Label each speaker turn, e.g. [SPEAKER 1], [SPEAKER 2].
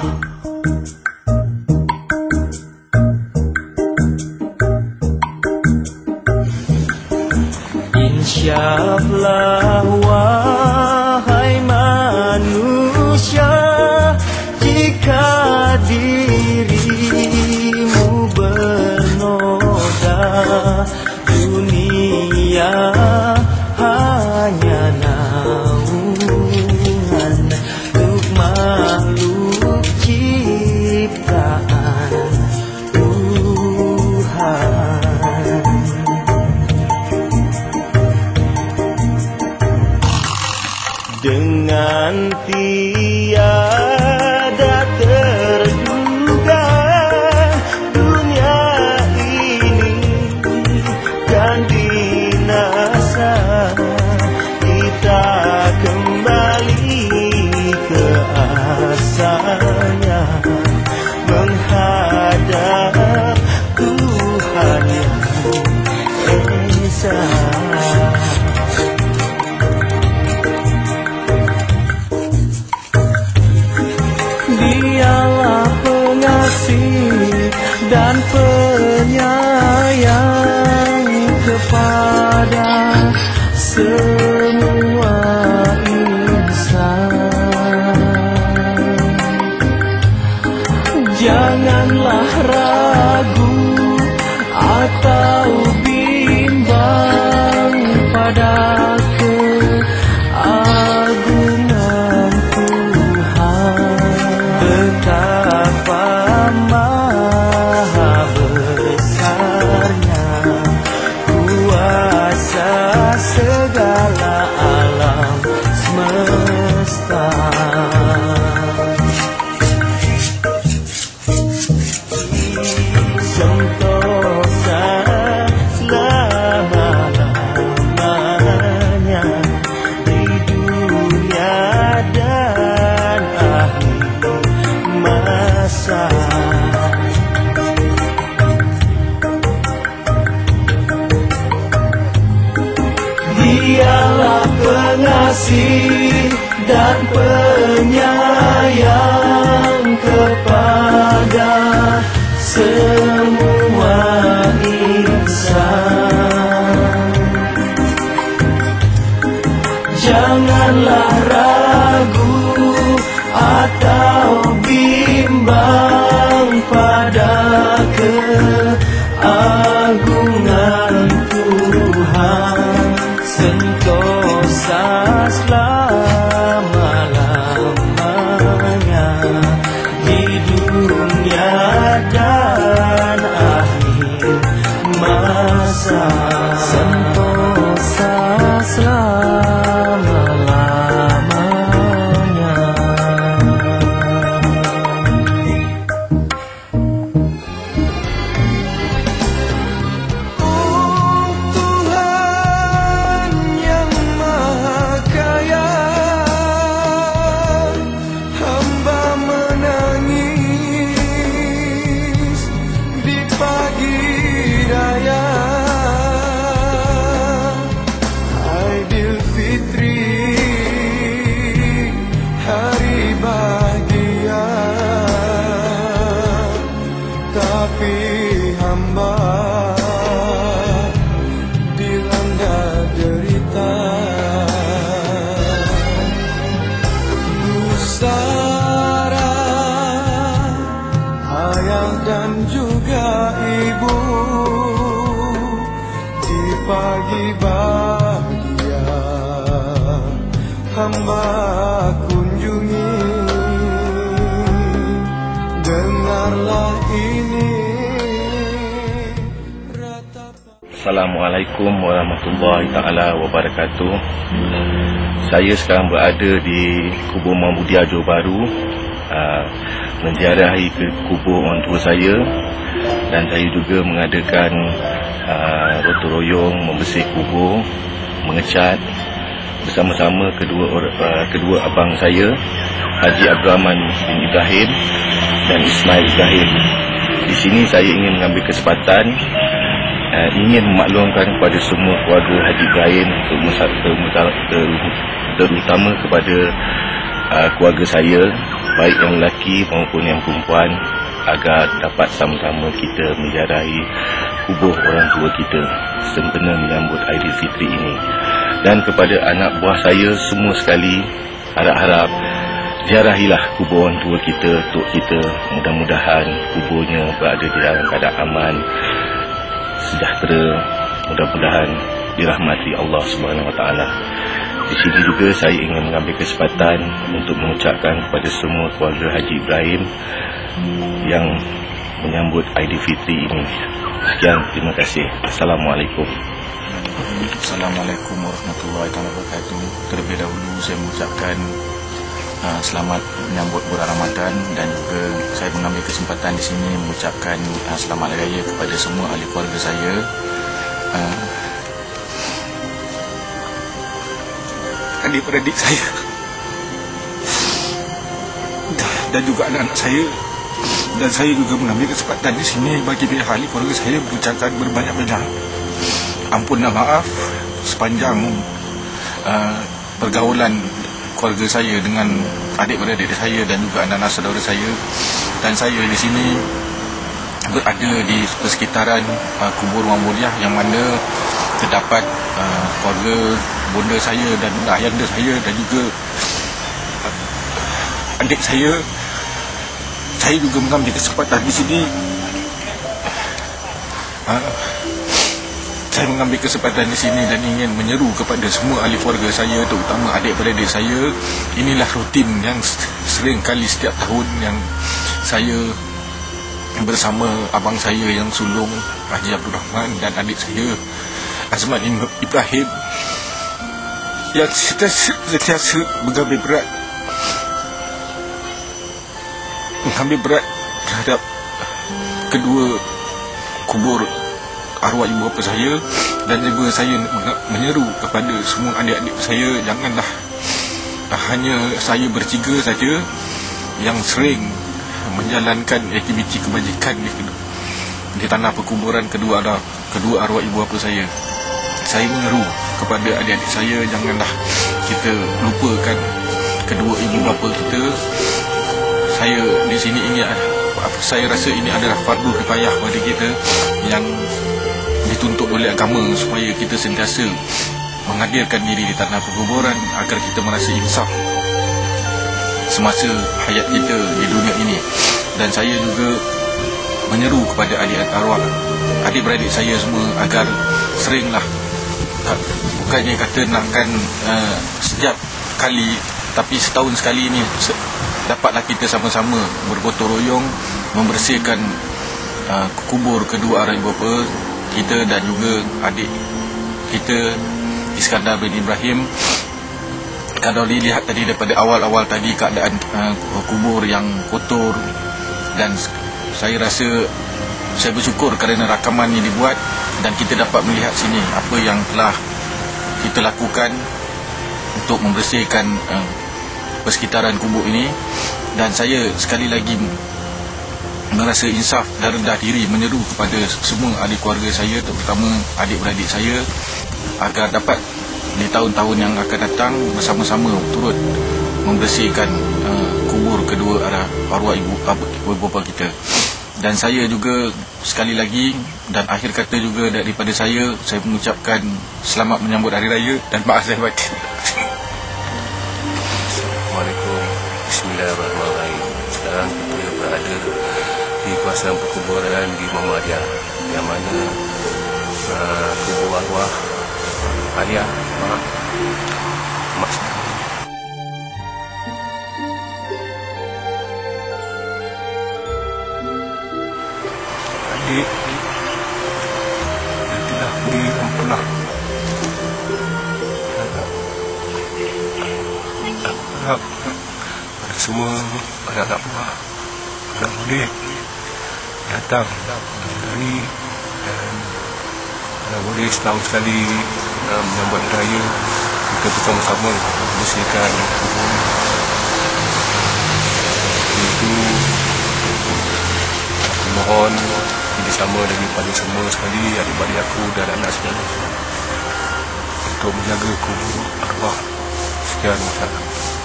[SPEAKER 1] Insyaallah wahai manusia, jika dirimu bernoda, dunia hanya naungan untuk makhluk ciptaan Tuhan. Dengan tiada terduga dunia ini kan binasa, kita kembali ke asalnya, menghadap Tuhan yang Esa. Dialah pengasih dan penyayang kepada semua insan. Janganlah ragu atau bimbang pada keagungan betapa maha besarnya kuasa segala alam semesta. Sentosa selama-lamanya di dunia dan akhir masa. Dialah pengasih dan penyayang kepada semua insan. Janganlah ragu atau bimbang pada keagungan Tuhan. Sentosa selama-lamanya di dunia dan akhir masa. Sentosa selama-lamanya.
[SPEAKER 2] Pagi bahagia hamba kunjungi, dengarlah ini ratapan.
[SPEAKER 3] Assalamualaikum warahmatullahi taala wabarakatuh. Saya sekarang berada di kubur Mahmudiah Johor Bahru, menziarahi ke kubur orang tua saya, dan saya juga mengadakan gotong royong membersih kubur, mengecat bersama-sama kedua abang saya, Haji Abdul Rahman bin Ibrahim dan Ismail Ibrahim. Di sini saya ingin mengambil kesempatan ingin memaklumkan kepada semua keluarga Haji Ibrahim, terutama kepada keluarga saya, baik yang lelaki maupun yang perempuan, agar dapat sama-sama kita menziarahi kubur orang tua kita sempena menyambut Aidilfitri ini. Dan kepada anak buah saya semua sekali, harap-harap ziarahilah kubur orang tua kita, tok kita. Mudah-mudahan kuburnya berada di dalam keadaan aman, sejahtera, mudah-mudahan dirahmati Allah SWT. Di sini juga saya ingin mengambil kesempatan untuk mengucapkan kepada semua keluarga Haji Ibrahim yang menyambut Aidilfitri ini. Sekian, terima kasih. Assalamualaikum.
[SPEAKER 4] Assalamualaikum warahmatullahi wabarakatuh. Terlebih dahulu saya mengucapkan selamat menyambut bulan Ramadan, dan juga saya mengambil kesempatan di sini mengucapkan selamat hari raya kepada semua ahli keluarga saya, adik-beradik saya dan juga anak-anak saya. Dan saya juga mengambil kesempatan di sini bagi pihak ahli keluarga saya mengucapkan berbanyak-banyak ampun dan maaf sepanjang pergaulan keluarga saya dengan adik-beradik saya dan juga anak-anak saudara saya. Dan saya di sini berada di persekitaran kubur Wang Mulyah, yang mana terdapat keluarga bonda saya dan ayahanda saya dan juga adik saya. Saya juga mengambil kesempatan di sini. Saya mengambil kesempatan di sini dan ingin menyeru kepada semua ahli keluarga saya, terutama adik-beradik saya. Inilah rutin yang sering kali setiap tahun yang saya bersama abang saya yang sulung Haji Abdul Rahman dan adik saya Azman Ibrahim, yang sentiasa mengambil berat terhadap kedua kubur arwah ibu bapa saya. Dan juga saya menyeru kepada semua adik-adik saya, janganlah hanya saya bertiga saja yang sering menjalankan aktiviti kebajikan di tanah perkuburan kedua arwah ibu bapa saya. Saya menyeru kepada adik-adik saya, janganlah kita lupakan kedua ibu bapa kita. Saya di sini saya rasa ini adalah fardu kifayah bagi kita yang dituntut oleh agama, supaya kita sentiasa menghadirkan diri di tanah perkuburan agar kita merasa insaf semasa hayat kita di dunia ini. Dan saya juga menyeru kepada adik-beradik saya semua agar seringlah, bukannya kata nakkan setiap kali, tapi setahun sekali ini dapatlah kita sama-sama bergotong royong membersihkan kubur kedua arwah ibu bapa kita dan juga adik kita Iskandar bin Ibrahim. Kalau dilihat tadi daripada awal-awal tadi keadaan kubur yang kotor, dan saya rasa saya bersyukur kerana rakaman ini dibuat dan kita dapat melihat sini apa yang telah kita lakukan untuk membersihkan persekitaran kubur ini. Dan saya sekali lagi merasa insaf dan rendah diri menyeru kepada semua ahli keluarga saya, terutama adik-beradik saya, agar dapat di tahun-tahun yang akan datang bersama-sama turut membersihkan kubur kedua arwah ibu bapa kita. Dan saya juga sekali lagi dan akhir kata juga daripada saya mengucapkan selamat menyambut hari raya dan maaf lahir batin.
[SPEAKER 5] Assalamualaikum. Bismillahirrahmanirrahim. Sekarang kita berada di kawasan perkuburan di Muhammadiyah, yang mana kubur arwah ayah mak adik yang telah diampunlah. Harap pada semua anak-anak buah, anak murid datang dari dan anak murid setahun sekali menyambut raya, kita bersama-sama membersihkan kubur. Itu mohon kerjasama daripada semua sekali, adik-adik aku dan anak saudara untuk menjaga kubur arwah. Sekian, masyarakat.